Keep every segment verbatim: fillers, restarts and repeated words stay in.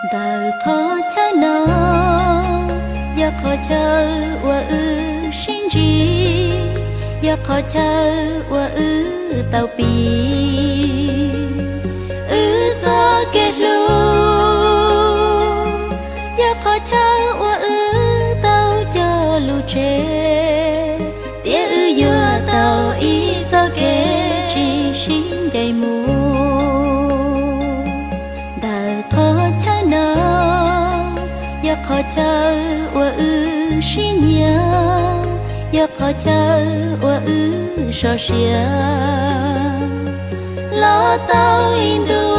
đời khó cha nó ya khó cha wa ư sinh gì ya khó cha wa ư tàu pi ư cho kết lu ya khó cha wa ư tàu cho lu chế tia ư ya tàu ý cho kết chỉ sinh dây mù khó chờ wa ư xin nhớ ya khó chờ wa ư so xia lo tao indu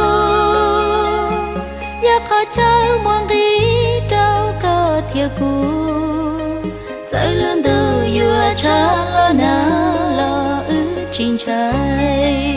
ya khó chờ mong đi đâu có thiệt cũ tới luôn từ vừa cha lo na lo ư trình trái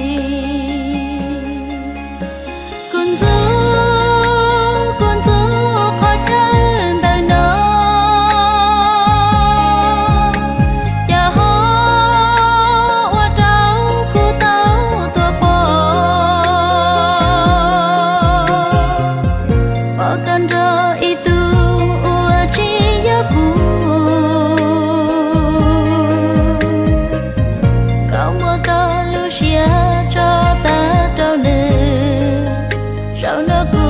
cho ta trao nề rau nó